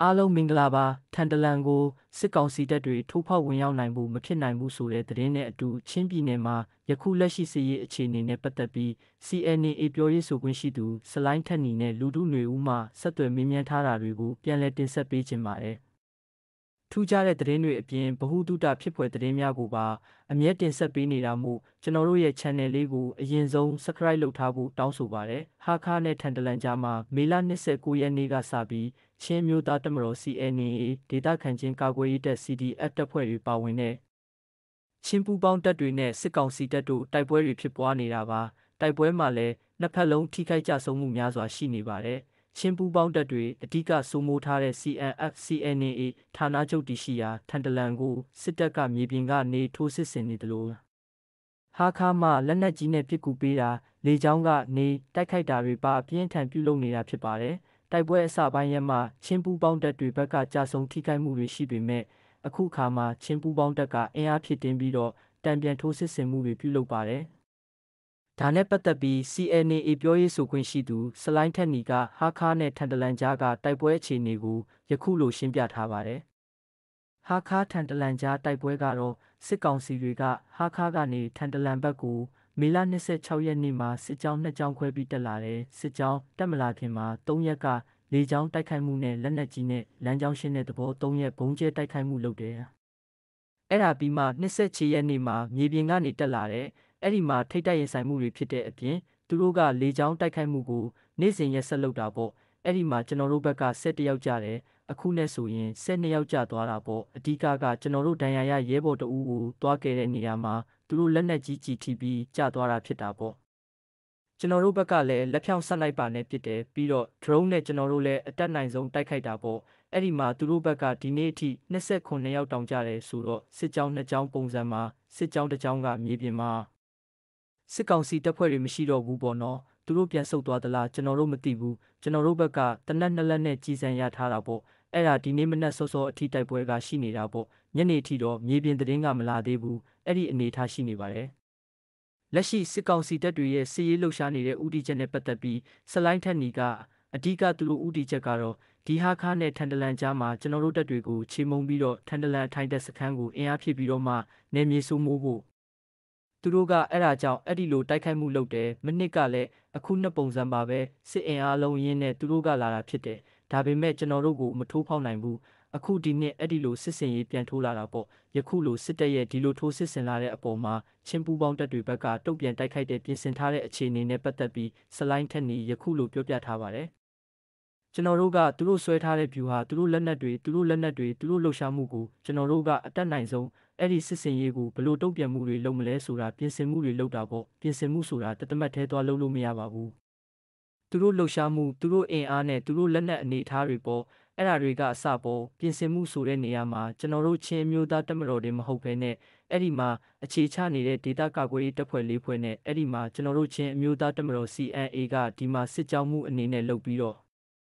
အားလုံးမင်္ဂလာပါထန်တလန်ကိုစစ်ကောင်စီတပ်တွေထိုးဖောက်ဝင်ရောက်နိုင်မှုမဖြစ်နိုင်ဘူးဆိုတဲ့သတင်းနဲ့အတူချင်းပြည်နယ်မှာယခုလက်ရှိစစ်ရေးအခြေအနေနဲ့ပတ်သက်ပြီး CNA ပြောရေးဆိုခွင့်ရှိသူစလိုင်းထက်နီနဲ့လူထုຫນွေဦးမှဆက်သွယ်မေးမြန်းထားတာတွေကိုပြန်လည်တင်ဆက်ပေးခြင်းပါတယ်ထူးခြားတဲ့သတင်းတွေအပြင်ဗဟုသုတဖြစ်ဖွယ်သတင်းများကိုပါအမြဲတင်ဆက်ပေးနေတာမို့ကျွန်တော်တို့ရဲ့ channel လေးကိုအရင်ဆုံး subscribe လုပ်ထားဖို့တောင်းဆိုပါတယ်ဟာခါနဲ့ထန်တလန်ကြားမှာမေလ29ရက်နေ့ကစပြီးချင်းမျိုးသားတပ်မတော် CNA ဒေသခံချင်းကာကွယ်ရေးတပ် CDF တပ်ဖွဲ့တွေပါဝင်တဲ့ချင်းပူးပေါင်းတပ်တွေနဲ့စစ်ကောင်စီတပ်တို့တိုက်ပွဲတွေဖြစ်ပွားနေတာပါတိုက်ပွဲမှာလည်းနှစ်ဖက်လုံးထိခိုက်ကြဆုံးမှုများစွာရှိနေပါတယ်ချင်းပူးပေါင်းတပ်တွေအဓိကစိုးမိုးထားတဲ့ CNF CNA ဌာနချုပ်တည်ရှိရာထန်တလန်ကိုစစ်တပ်ကမြေပြင်ကနေထိုးစစ်ဆင်နေတယ်လို့ဟာခါမှလက်နက်ကြီးနဲ့ပစ်ကူပေးတာလေကြောင်းကနေတိုက်ခိုက်တာတွေပါအပြင်းထန်ပြုလုပ်နေတာဖြစ်ပါတယ်တိုက်ပွဲအစပိုင်းရက်မှချင်းပူးပေါင်းတပ်တွေဘက်ကကြာဆုံးထိခိုက်မှုတွေရှိပေမဲ့အခုခါမှာချင်းပူးပေါင်းတပ်ကအင်အားဖြစ်တင်းပြီးတော့တံပြန်ထိုးစစ်ဆင်မှုတွေပြုလုပ်ပါတယ်ဒါနဲ့ပတ်သက်ပြီး CNA ပြောရေးဆိုခွင့်ရှိသူစလိုင်းထက်နီကဟာခါနဲ့ထန်တလန်ကြားကတိုက်ပွဲအခြေအနေကိုယခုလိုရှင်းပြထားပါတယ်ဟာခါထန်တလန်ကြားတိုက်ပွဲကတော့စစ်ကောင်စီတွေကဟာခါကနေထန်တလန်ဘက်ကိုမေလ26ရက်နေ့မှာစစ်ကြောင်း2ကြောင်းခွဲပြီးတက်လာတယ်စစ်ကြောင်းတက်မလာခင်မှာ3ရက်ကလေကြောင်းတိုက်ခိုက်မှုနဲ့လက်နက်ကြီးနဲ့လမ်းကြောင်းရှင်းတဲ့သဘော3ရက်ဘုံကျဲတိုက်ခိုက်မှုလုပ်တယ်အဲ့ဒါပြီးမှ26ရက်နေ့မှာမြေပြင်ကနေတက်လာတယ်အဲ့ဒီမှာထိတ်တိုက်ရင်ဆိုင်မှုတွေဖြစ်တဲ့အပြင်သူတို့ကလေကြောင်းတိုက်ခိုက်မှုကိုနေ့စဉ်ရက်ဆက်လုပ်တာပေါ့အဲ့ဒီမှာကျွန်တော်တို့ဘက်က7ယောက်ကြတယ်အခုနဲ့ဆိုရင်12ယောက်ကြသွားတာပေါ့အဓိကကျွန်တော်တို့ဒဏ်ရာရရဲဘော်တအူးကိုတွားခဲ့တဲ့နေရာမှာသူတို့လက်နက်ကြီးကြီးထိပြီးကျသွားတာဖြစ်တာပေါ့ကျွန်တော်တို့ဘက်ကလည်းလက်ဖြောင့်ဆက်လိုက်ပါနဲ့ဖြစ်တယ်ပြီးတော့ drone နဲ့ကျွန်တော်တို့လည်းအတက်နိုင်ဆုံးတိုက်ခိုက်တာပေါ့အဲ့ဒီမှာသူတို့ဘက်ကဒီနေ့အထိ29ယောက်တောင်ကြတယ်ဆိုတော့စစ်ကြောင်း2ကြောင်းပုံစံမှာစစ်ကြောင်း1ကြောင်းကမြေပြင်မှာစစ်ကောင်စီတပ်ဖွဲ့တွေမရှိတော့ဘူးပေါ့နော်သူတို့ပြန်ဆုတ်သွားသလားကျွန်တော်တို့မသိဘူးကျွန်တော်တို့ဘက်ကတနက်2လက်နဲ့ကြီးစံရထားတာပေါ့အဲ့ဒါဒီနေ့မနက်စောစောအထိတိုက်ပွဲကရှိနေတာပေါ့ညနေအထိတော့မြေပြင်သတင်းကမလာသေးဘူးအဲ့ဒီအနေထားရှိနေပါတယ်လက်ရှိစစ်ကောင်စီတပ်တွေရဲ့စစ်ရေးလှုပ်ရှားနေတဲ့ဦးတည်ချက်နဲ့ပတ်သက်ပြီးစလိုင်းထက်နီကအဓိကသူတို့ဦးတည်ချက်ကတော့ဒီဟာခါနဲ့ထန်တလန်ကြားမှာကျွန်တော်တို့တပ်တွေကိုချေမှုန်းပြီးတော့ထန်တလန်အထိုင်တပ်စခန်းကိုအင်အားဖြည့်ပြီးတော့မှနယ်မြေစိုးမိုးဖို့သူတို့ကအဲ့ဒါကြောင့်အဲ့ဒီလိုတိုက်ခိုက်မှုလုပ်တယ်မနစ်ကလည်းအခုနှစ်ပုံစံပါပဲစစ်အင်အားလုံးရင်းနဲ့သူတို့ကလာတာဖြစ်တယ်ဒါပေမဲ့ကျွန်တော်တို့ကိုမထိုးဖောက်နိုင်ဘူးအခုဒီနှစ်အဲ့ဒီလိုစစ်စင်ရေးပြန်ထိုးလာတာပေါ့ယခုလိုစစ်တပ်ရဲ့ဒီလိုထိုးစစ်ဆင်လာတဲ့အပေါ်မှာချင်းပူပေါင်းတပ်တွေဘက်ကတုံ့ပြန်တိုက်ခိုက်တဲ့ပြင်ဆင်ထားတဲ့အခြေအနေနဲ့ပတ်သက်ပြီးစလိုင်းထက်နီယခုလိုပြောပြထားပါတယ်ကျွန်တော်တို့ကသူတို့ဆွဲထားတဲ့ view ဟာသူတို့လက်နက်တွေသူတို့လှုပ်ရှားမှုကိုကျွန်တော်တို့ကအတက်နိုင်ဆုံးအဲ့ဒီစစ်စင်ရေးကိုဘလို့တုံ့ပြန်မှုတွေလုပ်မလဲဆိုတာပြင်ဆင်မှုတွေလုပ်တာပေါ့ပြင်ဆင်မှုဆိုတာတသက်ထဲသွားလုပ်လို့မရပါဘူးသူတို့လှုပ်ရှားမှုသူတို့အင်အားနဲ့သူတို့လက်နက်အနေအထားတွေပေါ့အဲ့ဒါတွေကအစပေါ်ပြင်ဆင်မှုဆိုတဲ့နေရာမှာကျွန်တော်တို့ချင်းမျိုးသားတပ်မတော်တွေမဟုတ်ဘဲနဲ့အဲ့ဒီမှာအခြေချနေတဲ့ဒေသကာကွယ်ရေးတပ်ဖွဲ့၄ဖွဲ့နဲ့အဲ့ဒီမှာကျွန်တော်တို့ချင်းအမျိုးသားတပ်မတော် CNA ကဒီမှာစစ်ကြောင်းမှုအနေနဲ့လုပ်ပြီးတော့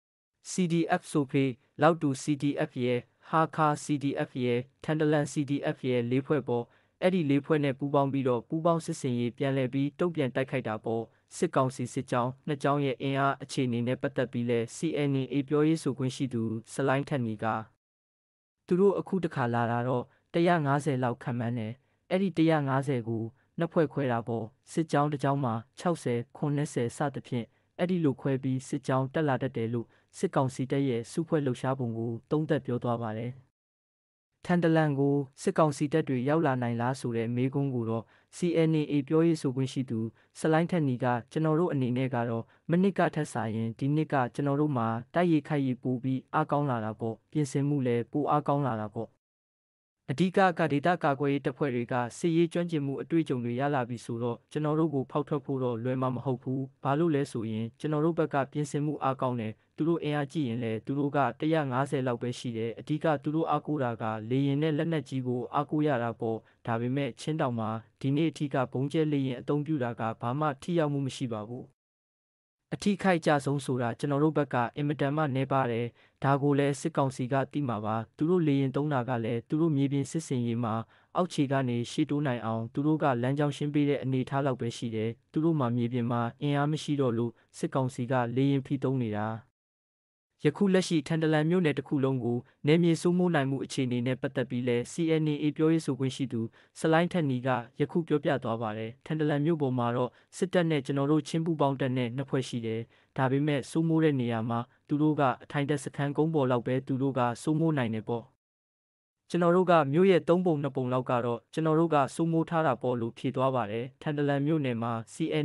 CDF ဆိုဖေးလောက်တူ CDF ရဲ့ဟာခါ CDF ရဲ့ထန်တလန် CDF ရဲ့၄ဖွဲ့ပေါ်အဲ့ဒီ၄ဖွဲ့နဲ့ပူးပေါင်းပြီးတော့ပူးပေါင်းစစ်စင်ရေးပြန်လည်ပြီးတုံ့ပြန်တိုက်ခိုက်တာပေါ့စစ်ကောင်စီစစ်ကြောင်း2ကြောင်းရဲ့အင်အားအခြေအနေနဲ့ပတ်သက်ပြီးလဲ CNA ပြောရေးဆိုခွင့်ရှိသူစလိုင်းထက်နီကသူတို့အခုတခါလာတာတော့150လောက်ခန့်မှန်းတယ်အဲ့ဒီ150ကိုနှစ်ဖွဲ့ခွဲတာပေါ့စစ်ကြောင်းတစ်ကြောင်းမှာ60 90စသဖြင့်အဲ့ဒီလိုခွဲပြီးစစ်ကြောင်းတက်လာတတ်တယ်လို့စစ်ကောင်စီတပ်ရဲ့စုဖွဲ့လှုပ်ရှားပုံကိုသုံးသပ်ပြောသွားပါတယ်ထန်တလန်ကိုစစ်ကောင်စီတပ်တွေရောက်လာနိုင်လားဆိုတဲ့မေးခွန်းကိုတော့ CNA ပြောရေးဆိုခွင့်ရှိသူစလိုင်းထက်နီကကျွန်တော်တို့အနေနဲ့ကတော့မနစ်ကထက်စာရင်ဒီနှစ်ကကျွန်တော်တို့မှာတိုက်ရိုက်ခိုက်ရပို့ပြီးအားကောင်းလာတာပေါ့ပြင်ဆင်မှုလည်းပိုအားကောင်းလာတာပေါ့အဓိကဒေတာကာကွယ်ရေးတပ်ဖွဲ့တွေကစစ်ရေးကျွမ်းကျင်မှုအတွေ့အကြုံတွေရလာပြီဆိုတော့ကျွန်တော်တို့ကိုဖောက်ထွက်ဖို့တော့လွယ်မှာမဟုတ်ဘူးဘာလို့လဲဆိုရင်ကျွန်တော်တို့ဘက်ကပြင်ဆင်မှုအားကောင်းတယ်သူတို့အင်အားကြည့်ရင်လည်းသူတို့က150လောက်ပဲရှိတယ်အဓိကသူတို့အားကိုးတာကလေရင်နဲ့လက်နက်ကြီးကိုအားကိုးရတာပေါ့ဒါပေမဲ့ချင်းတောင်မှာဒီနေ့အထိကဘုံကျဲလေရင်အသုံးပြုတာကဘာမှထိရောက်မှုမရှိပါဘူးအထိခိုက်ကြဆုံးဆိုတာကျွန်တော်တို့ဘက်ကအင်မတန်မှနေပါတယ်ဒါကိုလည်းစစ်ကောင်စီကသိမှာပါသူတို့လေရင်သုံးတာကလည်းသူတို့မြေပြင်စစ်စင်ရေးမှာအောက်ခြေကနေရှေ့တိုးနိုင်အောင်သူတို့ကလမ်းကြောင်းရှင်းပေးတဲ့အနေအထားလောက်ပဲရှိတယ်သူတို့မှမြေပြင်မှာအင်အားမရှိတော့လို့စစ်ကောင်စီကလေရင်ဖိသုံးနေတာယခုလက်ရှိထန်တလန်မြို့နယ်တစ်ခုလုံးကိုနယ်မြေစိုးမိုးနိုင်မှုအခြေအနေနဲ့ပတ်သက်ပြီးလဲ CNA ပြောရေးဆိုခွင့်ရှိသူဆလိုင်းထက်နီကယခုပြောပြသွားပါတယ်ထန်တလန်မြို့ပေါ်မှာတော့စစ်တပ်နဲ့ကျွန်တော်တို့ချင်းပူပေါင်းတပ်နဲ့နှစ်ဖွဲ့ရှိတယ်ဒါပေမဲ့စိုးမိုးတဲ့နေရာမှာသူတို့ကအထိုင်တက်စခန်းကုန်းပေါ်လောက်ပဲသူတို့ကစိုးမိုးနိုင်တယ်ပေါ့ကျွန်တော်တို့ကမြို့ရဲ့3ပုံ2ပုံလောက်ကတော့ကျွန်တော်တို့ကစိုးမိုးထားတာပေါ့လို့ဖြေသွားပါတယ်ထန်တလန်မြို့နယ်မှာ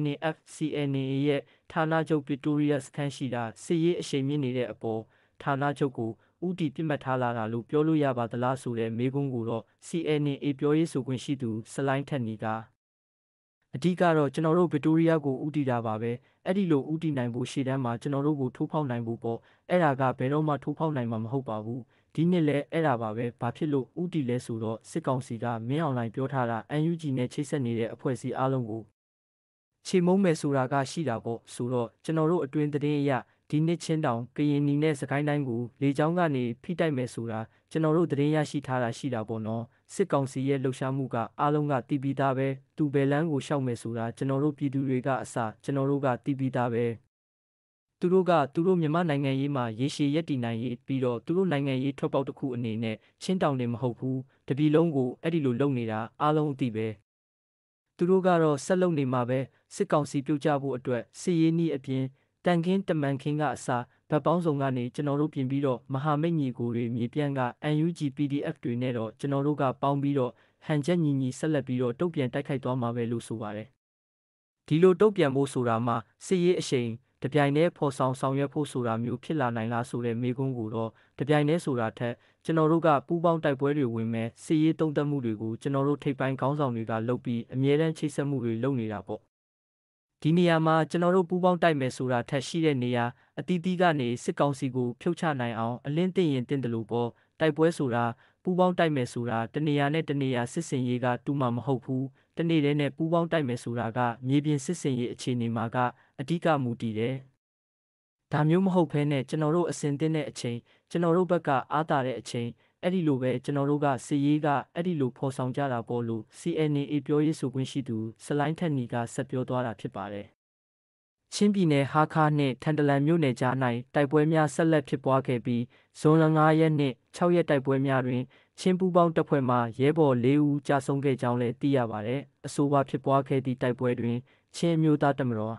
CNA ရဲ့ဌာနချုပ်ဗစ်တိုးရီးယားစခန်းရှိတာစစ်ရေးအရှိန်မြင့်နေတဲ့အပေါ်ဌာနချုပ်ကိုဥတီပြစ်မှတ်ထားလာတာလို့ပြောလို့ရပါသလားဆိုတဲ့မေးခွန်းကိုတော့ CNA ပြောရေးဆိုခွင့်ရှိသူဆလိုင်းထက်နီကအဓိကတော့ကျွန်တော်တို့ဗစ်တိုးရီးယားကိုဥတီတာပါပဲအဲ့ဒီလိုဥတီနိုင်ဖို့ရှေ့တန်းမှာကျွန်တော်တို့ကိုထိုးဖောက်နိုင်ဖို့ပေါ့အဲ့ဒါကဘယ်တော့မှထိုးဖောက်နိုင်မှာမဟုတ်ပါဘူးဒီနှစ်လဲအဲ့ဒါပါပဲဘာဖြစ်လို့ဥတီလဲဆိုတော့စစ်ကောင်စီကမင်းအောင်လှိုင်ပြောထားတာ UNG နဲ့ချိတ်ဆက်နေတဲ့အဖွဲ့အစည်းအားလုံးကိုချေမုံမယ်ဆိုတာကရှိတာပေါ့ဆိုတော့ကျွန်တော်တို့အတွင်းသတင်းအရဒီနှစ်ချင်းတောင်ကရင်နီနဲ့စကိုင်းတိုင်းကိုလေကြောင်းကနေဖိတိုက်မယ်ဆိုတာကျွန်တော်တို့သတင်းရရှိထားတာရှိတာပေါ့နော်စစ်ကောင်စီရဲ့လှုပ်ရှားမှုကအားလုံးကတီးပြီးသားပဲသူဘယ်လန်းကိုရှောက်မယ်ဆိုတာကျွန်တော်တို့ပြည်သူတွေကအစကျွန်တော်တို့ကတီးပြီးသားပဲသူတို့မြန်မာနိုင်ငံရေးမှာရေရှည်ရက်တည်နိုင်ရေးပြီးတော့သူတို့နိုင်ငံရေးထွက်ပေါက်တစ်ခုအနေနဲ့ချင်းတောင်နေမဟုတ်ဘူးတပြည်လုံးကိုအဲ့ဒီလိုလုပ်နေတာအားလုံးအသိပဲသူတို့ကတော့ဆက်လုပ်နေမှာပဲစစ်ကောင်စီပြုတ်ကျဖို့အတွက်စစ်ရေးနည်းအပြင်တန်ခင်းတမန်ခင်းကအစားဗတ်ပေါင်းစုံကနေကျွန်တော်တို့ပြင်ပြီးတော့မဟာမိတ်ညီကိုတွေမြေပြန့်က UNG PDF တွေနဲ့တော့ကျွန်တော်တို့ကပေါင်းပြီးတော့ဟန်ချက်ညီဆက်လက်ပြီးတော့တုတ်ပြန်တိုက်ခိုက်သွားမှာပဲလို့ဆိုပါတယ်ဒီလိုတုတ်ပြန်ဖို့ဆိုတာမှာစစ်ရေးအရှိန်တပြိုင်တည်းဖော်ဆောင်ရွက်ဖို့ဆိုတာမျိုးဖြစ်လာနိုင်လားဆိုတဲ့မေးခွန်းကိုတော့တပြိုင်တည်းဆိုတာထက်ကျွန်တော်တို့ကပူးပေါင်းတိုက်ပွဲတွေဝင်မဲ့စစ်ရေးတုံ့တက်မှုတွေကိုကျွန်တော်တို့ထိပ်ပိုင်းခေါင်းဆောင်တွေကလုပ်ပြီးအမြဲတမ်းချိတ်ဆက်မှုတွေလုပ်နေတာပေါ့ဒီနေရာမှာကျွန်တော်တို့ပူးပေါင်းတိုက်မယ်ဆိုတာထက်ရှိတဲ့နေရာအသီးသီးကနေစစ်ကောင်စီကိုဖြုတ်ချနိုင်အောင်အလင်းသိရင်တင်တယ်လို့ပေါ့တိုက်ပွဲဆိုတာပူးပေါင်းတိုက်မယ်ဆိုတာတနေရာနဲ့တနေရာစစ်စင်ရေးကတူမှမဟုတ်ဘူးတနေ့တည်းနဲ့ပူးပေါင်းတိုက်မယ်ဆိုတာကမြေပြင်စစ်စင်ရေးအခြေအနေမှာကအဓိကမူတည်တယ်ဒါမျိုးမဟုတ်ဘဲနဲ့ကျွန်တော်တို့အစင်တင်းတဲ့အချိန်ကျွန်တော်တို့ဘက်ကအားတာတဲ့အချိန်အဲ့ဒီလိုပဲကျွန်တော်တို့ကစစ်ရေးကအဲ့ဒီလိုဖော်ဆောင်ကြတာပေါ့လို့ CNA ပြောရေးဆိုခွင့်ရှိသူဆလိုင်းထက်နီကဆက်ပြောသွားတာဖြစ်ပါတယ်ချင်းပြည်နယ်ဟာခါနှင့်ထန်တလန်မြို့နယ်ကြား၌တိုက်ပွဲများဆက်လက်ဖြစ်ပွားခဲ့ပြီးဇွန်လ9ရက်နှင့်6ရက်တိုက်ပွဲများတွင်ချင်းပူးပေါင်းတပ်ဖွဲ့မှရဲဘော်4ဦးကြာဆုံးခဲ့ကြောင်းလည်းသိရပါတယ်အဆိုပါဖြစ်ပွားခဲ့သည့်တိုက်ပွဲတွင်ချင်းမျိုးသားတပ်မတော်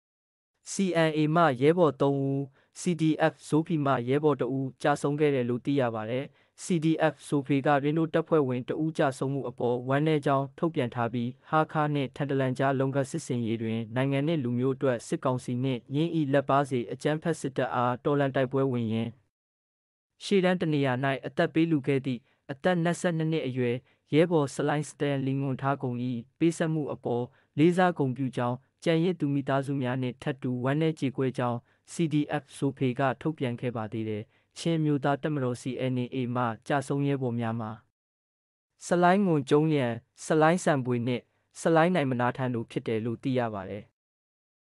CNA မှရဲဘော်3ဦး CDF ဇိုဖီမှရဲဘော်2ဦးကြာဆုံးခဲ့တယ်လို့သိရပါတယ်CDF ဇိုဖီကရင်းတို့တပ်ဖွဲ့ဝင်2ဦးကြာဆုံးမှုအပေါ်ဝမ်းနည်းကြောင်းထုတ်ပြန်ထားပြီးဟာခါနှင့်ထန်တလန်ကြားလုံကစစ်စင်ရေးတွင်နိုင်ငံနှင့်လူမျိုးအတွက်စစ်ကောင်စီနှင့်ရင်းဤလက်ပါစီအကြမ်းဖက်စစ်တပ်အားတော်လှန်တိုက်ပွဲဝင်ရင်းရှေ့တန်းတနေရာ၌အသက်ပေးလူခဲ့သည့်အသက်22နှစ်အရွယ်ရဲဘော်စလိုင်းစတန်လင်ငွန်ထားကုန်၏ပေးဆက်မှုအပေါ်လေးစားဂုဏ်ပြုကြောင်းကြံရစ်သူမိသားစုများနှင့်ထပ်တူဝမ်းနည်းကြေကွဲကြောင်း CDF ဆိုဖေကထုတ်ပြန်ခဲ့ပါသေးတယ်ချင်းမျိုးသားတပ်မတော် CNA မှကြာဆုံးရဲဘော်များမှာဆလိုင်းငွန်ကျုံးရန်ဆလိုင်းစံပွေနှင့်ဆလိုင်းနိုင်မနာထန်တို့ဖြစ်တယ်လို့သိရပါတယ်